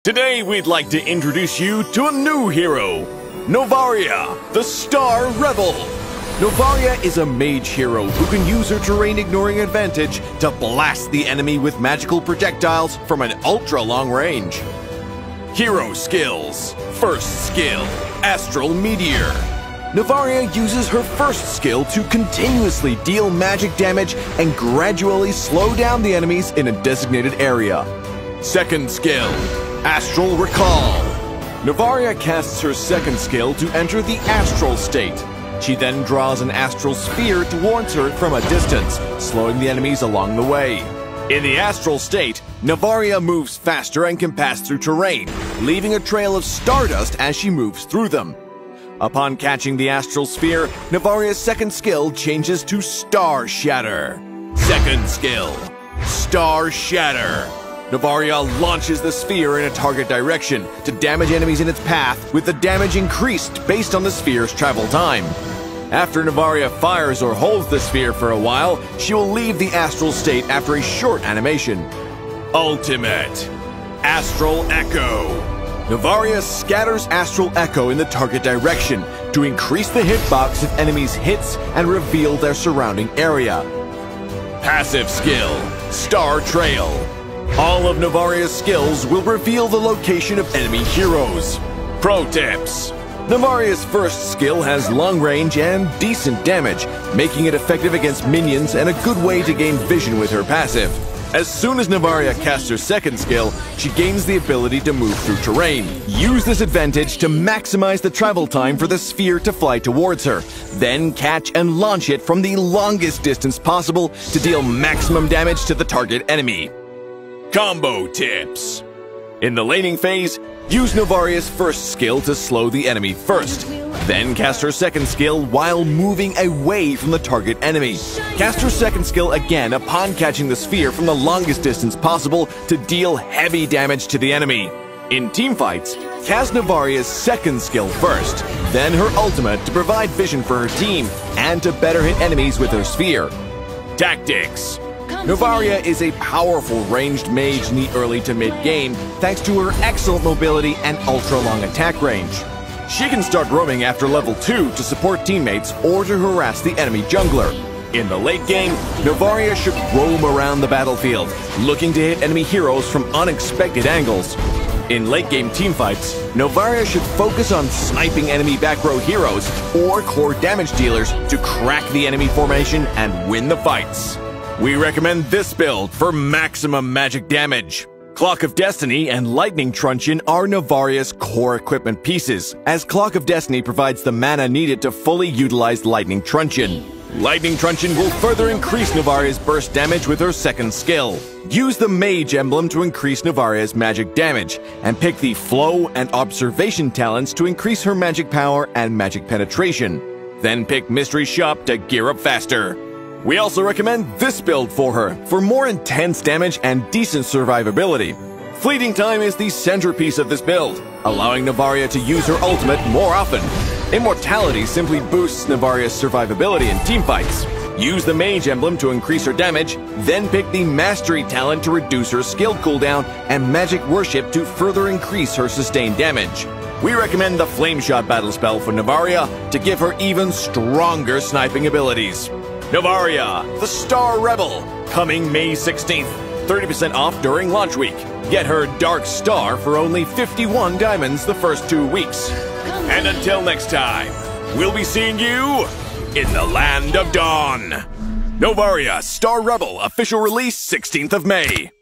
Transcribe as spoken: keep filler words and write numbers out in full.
Today we'd like to introduce you to a new hero, Novaria, the Star Rebel. Novaria is a mage hero who can use her terrain-ignoring advantage to blast the enemy with magical projectiles from an ultra-long range. Hero skills. First skill, Astral Meteor. Novaria uses her first skill to continuously deal magic damage and gradually slow down the enemies in a designated area. Second skill, Astral Recall. Novaria casts her second skill to enter the astral state. She then draws an astral sphere towards her from a distance, slowing the enemies along the way. In the astral state, Novaria moves faster and can pass through terrain, leaving a trail of stardust as she moves through them. Upon catching the astral sphere, Novaria's second skill changes to Star Shatter. Second skill, Star Shatter. Novaria launches the sphere in a target direction to damage enemies in its path, with the damage increased based on the sphere's travel time. After Novaria fires or holds the sphere for a while, she will leave the astral state after a short animation. Ultimate Astral Echo. Novaria scatters Astral Echo in the target direction to increase the hitbox of enemies' hits and reveal their surrounding area. Passive skill, Star Trail. All of Novaria's skills will reveal the location of enemy heroes. Pro tips. Novaria's first skill has long range and decent damage, making it effective against minions and a good way to gain vision with her passive. As soon as Novaria casts her second skill, she gains the ability to move through terrain. Use this advantage to maximize the travel time for the sphere to fly towards her. Then catch and launch it from the longest distance possible to deal maximum damage to the target enemy. Combo tips. In the laning phase, use Novaria's first skill to slow the enemy first. Then cast her second skill while moving away from the target enemy. Cast her second skill again upon catching the sphere from the longest distance possible to deal heavy damage to the enemy. In teamfights, cast Novaria's second skill first, then her ultimate to provide vision for her team and to better hit enemies with her sphere. Tactics. Novaria is a powerful ranged mage in the early to mid-game thanks to her excellent mobility and ultra-long attack range. She can start roaming after level two to support teammates or to harass the enemy jungler. In the late game, Novaria should roam around the battlefield, looking to hit enemy heroes from unexpected angles. In late-game teamfights, Novaria should focus on sniping enemy back row heroes or core damage dealers to crack the enemy formation and win the fights. We recommend this build for maximum magic damage. Clock of Destiny and Lightning Truncheon are Novaria's core equipment pieces, as Clock of Destiny provides the mana needed to fully utilize Lightning Truncheon. Lightning Truncheon will further increase Novaria's burst damage with her second skill. Use the Mage emblem to increase Novaria's magic damage, and pick the Flow and Observation talents to increase her magic power and magic penetration. Then pick Mystery Shop to gear up faster. We also recommend this build for her, for more intense damage and decent survivability. Fleeting Time is the centerpiece of this build, allowing Novaria to use her ultimate more often. Immortality simply boosts Novaria's survivability in teamfights. Use the Mage emblem to increase her damage, then pick the Mastery talent to reduce her skill cooldown and Magic Worship to further increase her sustained damage. We recommend the Flame Shot battle spell for Novaria to give her even stronger sniping abilities. Novaria, the Star Rebel, coming May sixteenth, thirty percent off during launch week. Get her Dark Star for only fifty-one diamonds the first two weeks. And until next time, we'll be seeing you in the Land of Dawn. Novaria, Star Rebel, official release sixteenth of May.